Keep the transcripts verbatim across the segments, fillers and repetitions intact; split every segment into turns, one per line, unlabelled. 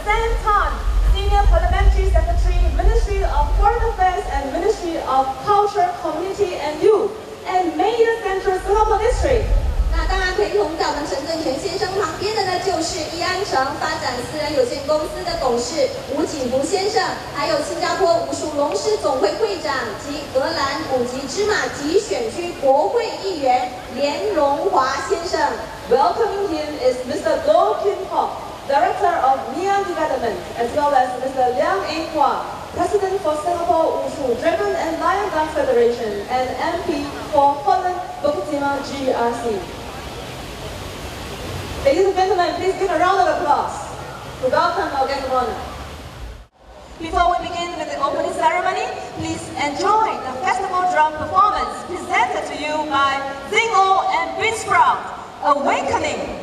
Sam Tan, Senior Parliamentary Secretary, Ministry of Foreign Affairs and Ministry of Culture, Community and Youth, and Mayor Central Singapore District.
那当然，陪同在我们陈正全先生旁边的呢，就是易安城发展私人有限公司的董事吴景福先生，还有新加坡武术龙狮总会会长及荷兰五级芝麻集选区国会议员连荣华先生。
Welcoming him is Mister Goh Kim Hock, Director of Neon Development, as well as Mister Liang Eng Hua, President for Singapore Wushu Dragon and Lion Dance Federation and M P for Holland Bukit Timah G R C. Ladies and gentlemen, please give a round of applause to welcome our guest of honor. Before we begin with the opening ceremony, please enjoy the festival drum performance presented to you by Zing O and Beat Sprout, Awakening.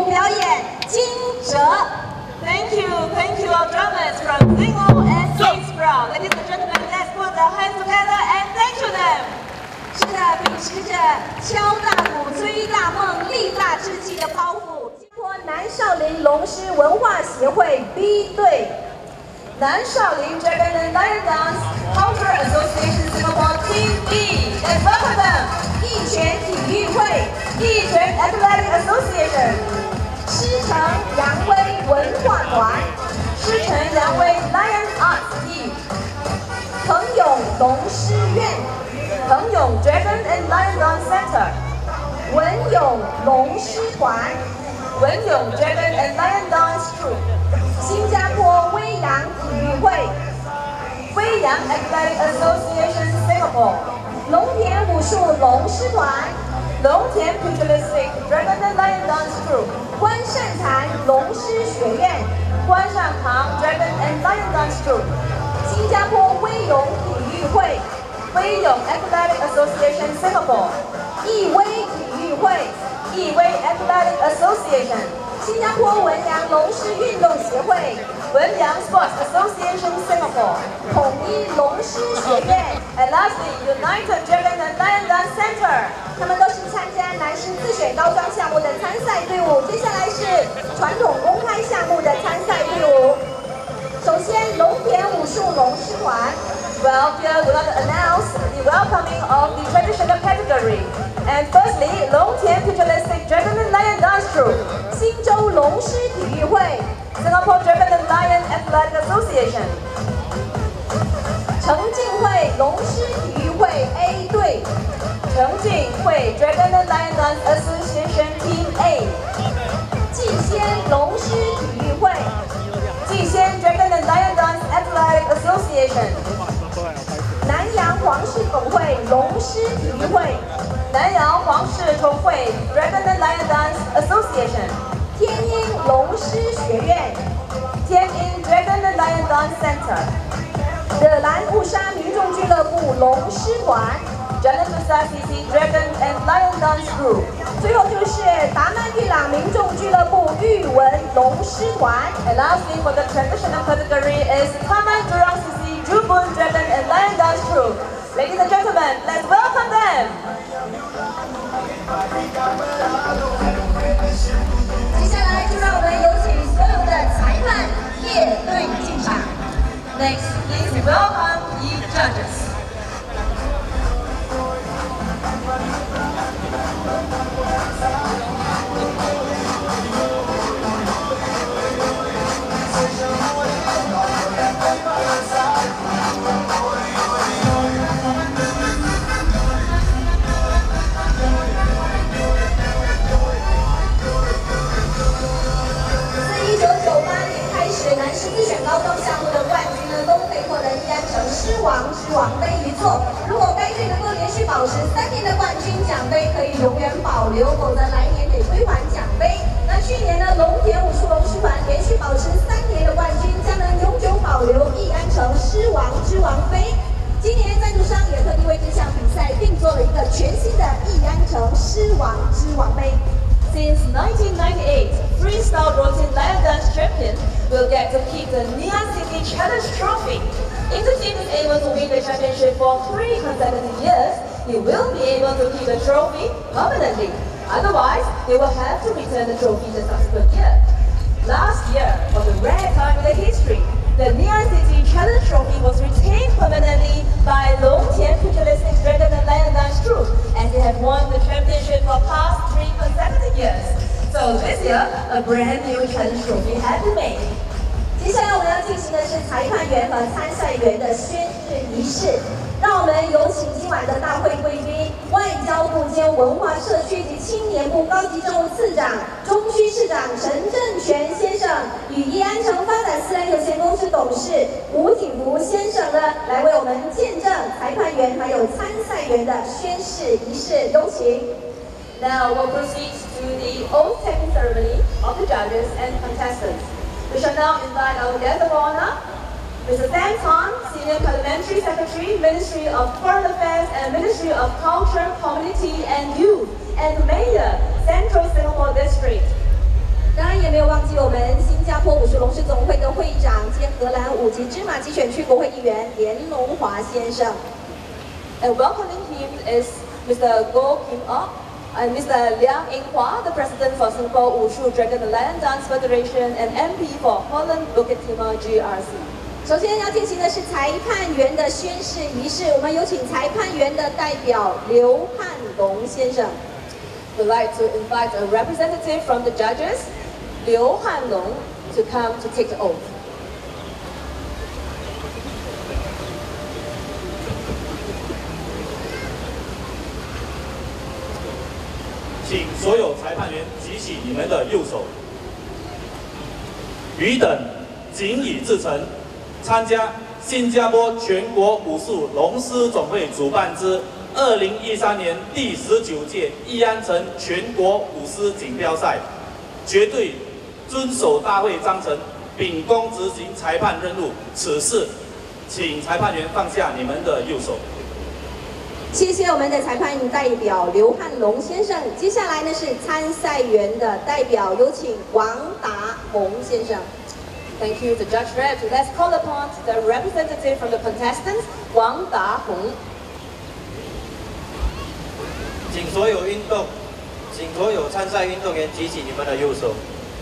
表演惊蛰。
Thank you, thank you, our drummers from Zingo and Kingsborough. Ladies and gentlemen, let's put our hands together and thank you them.
是的，秉持着敲大鼓、追大梦、立大志气的抱负，新加坡南少林龙狮文化协会 B 队。
南少林 Dragon and Lion Dance Culture Association Singapore Team B. Let's welcome them.
义拳体育会、
义拳 Athletic Association.
狮城扬威文化团、
狮城扬威 Lion Arts Team.
彭勇龙狮院、
彭勇 Dragon and Lion Dance Center.
文勇龙狮团、
文勇 Dragon and Lion Dance Troupe.
新加坡威扬体育会、
威扬 Athletic Association Singapore.
龙田武术龙狮团、
龙田 Pugilistic Dragon and Lion Dance Troupe.
关善坛龙狮学院、
关善堂 Dragon and Lion Dance Troupe.
新加坡威勇体育会、
威勇 Athletic Association Singapore.
义威体育会、
义威 Athletic Association.
新加坡文扬龙狮运动协会、
文扬 Sports Association Singapore.
统一龙狮学院
And lastly, United Dragon and Lion Dance Center.
他们都是参加男狮自选高桩项目的参赛队伍。接下来是传统公开项目的参赛队伍。首先，龙田武术龙狮团。
Well, here we want to announce the welcoming of the traditional category. And firstly, Long Tian Pugilistic Dragon and Lion Dance Troupe.
新州龙狮体育会
Singapore Dragon and Lion Athletic Association.
城进会龙狮体育会 A 队。
城进会 Dragon and Lion Dance Association Team A.
蓟仙龙狮体育会。
蓟仙 Dragon and Lion Dance Athletic Association.
南洋皇室总会龙狮体育会。
南洋皇室总会 Dragon and Lion Dance Association.
天鹰龙狮学院。
天鹰 Dragon and Lion Dance Center.
惹兰误杀民众俱乐部龙狮团。
Janatusa C C Dragon and Lion Dance Group.
最后就是达曼玉朗民众俱乐部玉文龙狮团。
And lastly, for the traditional category is Taman Jurong C C Jubun Dragon and Lion Dance Troupe. Ladies and gentlemen, let's welcome them.
接下来就让我们有请所有的裁判列队进场。
Next, please welcome the judges.
自一九九八年开始，男狮自选高中项目的冠军呢，都可以获得义安城狮王之王杯一座。如果该队能够连续保持三年的冠军，奖杯可以永远保留，否则来年得归还奖杯。那去年呢，龙田武术龙狮团连续保持三年的冠军，将能永久保留义安城狮王之王杯。今年赞助商也特地为这项比赛定做了一个全新的义安城狮王之王杯。
Since nineteen ninety-eight, freestyle routine lion dance champion will get to keep the Neon City Challenge Trophy. If the team is able to win the championship for three consecutive years, they will be able to keep the trophy permanently. Otherwise, they will have to return the trophy the subsequent year. Last year, for the rare time in the history, the Neon City Challenge Trophy was retained permanently by Long Tian Pugilistic Dragon and Lion Dance Troupe, as they have won the championship for past three consecutive years. So this year, a brand new challenge trophy has been made.
接下来我们要进行的是裁判员和参赛员的宣誓仪式。让我们有请今晚的大会贵宾，外交部兼文化社区及青年部高级政务次长、中区市长陈正全先生，与义安城发展私人有限公司董事吴景福先生呢，来为我们见证裁判员还有参赛员的宣誓仪式。有请。
Now we'll proceed to the oath-taking ceremony of the judges and contestants. We shall now invite our guest of honor, Mister Sam Tan, Senior Parliamentary Secretary, Ministry of Foreign Affairs and Ministry of Culture, Community and Youth, and Mayor, Central Singapore District.
术龙狮总会的会长兼荷兰五级芝麻鸡选区国会议员连龙华先生。
And welcoming him is Mister Goh Kim Ok and Mister Liang Yinghua, the President for Singapore Wushu Dragon Lion Dance Federation and M P for Holland Bukit Timah G R C.
首先要进行的是裁判员的宣誓仪式，我们有请裁判员的代表刘汉龙先生。
We'd like to invite a representative from the judges, Liu Hanlong, to come to take the oath.
请所有裁判员举起你们的右手。汝等谨以至诚，参加新加坡全国武术龙狮总会主办之二零一三年第十九届义安城全国武狮锦标赛，绝对遵守大会章程，秉公执行裁判任务。此事，请裁判员放下你们的右手。
谢谢我们的裁判代表刘汉龙先生。接下来呢是参赛员的代表，有请王达宏先生。
Thank you, the judge rep. Let's call upon the representative from the contestants, Wang Da-hong.
请所有运动，请所有参赛运动员举起你们的右手。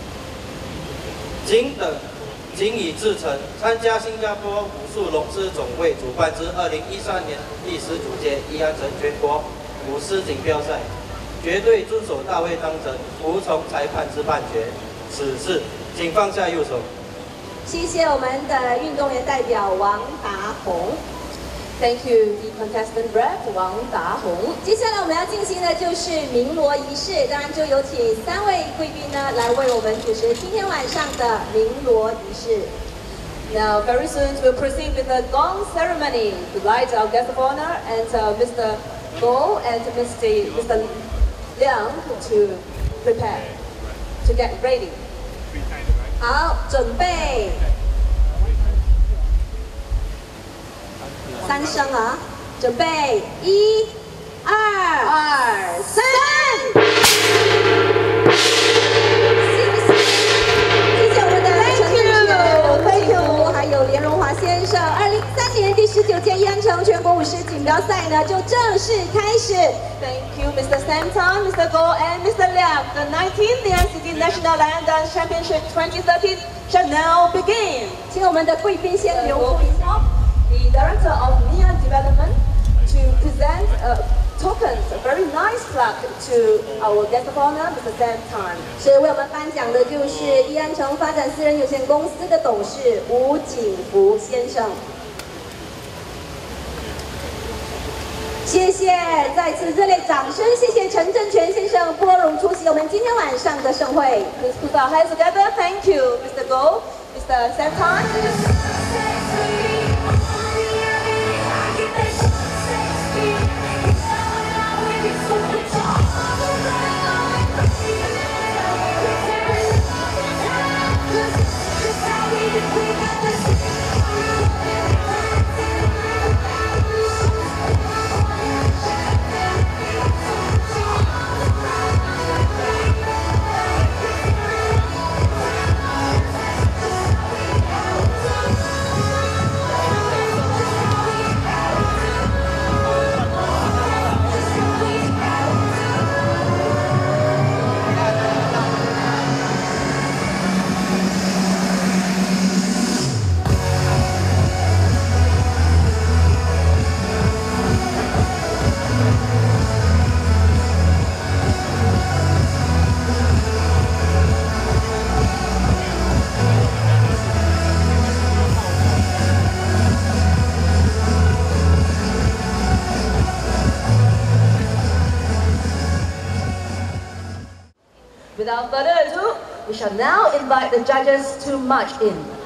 请等。 谨以至诚，参加新加坡武术龙狮总会主办之二零一三年第十九届义安城全国武狮锦标赛，绝对遵守大会章程，服从裁判之判决。此事，请放下右手。
谢谢我们的运动员代表王达宏。
Thank you, the contestant rep Wang Da-hong.
接下来我们要进行的就是鸣锣仪式，当然就有请三位贵宾呢来为我们主持今天晚上的鸣锣仪式。
Now, very soon we'll proceed with the gong ceremony to light our guest of honor and uh, Mister Goh and Mister Mister Liang to prepare to get ready.
好，准备。 三声啊，准备，一、二、二、三。谢谢我们的陈振全、刘佩如还有连荣华先生。二零一三年第十九届义安城全国武狮锦标赛呢，就正式开始。
Thank you, Mister Sam Tan, Mister Goh, and Mister Liang. The nineteenth I N C C National Lion Dance Championship twenty thirteen shall now begin.
请我们的贵宾先留步一下。
The Director of N I A Development to present uh, tokens, a very nice plaque to our guest of honor, Mister Sam Tan.
是为我们颁奖的就是义安城发展私人有限公司的董事吴景福先生。谢谢，再次热烈掌声！谢谢陈振全先生拨冗出席我们今天晚上的盛会。
Let's put our hands together. Thank you, Mister Goh, Mister Sam Tan. Without further ado, we shall now invite the judges to march in.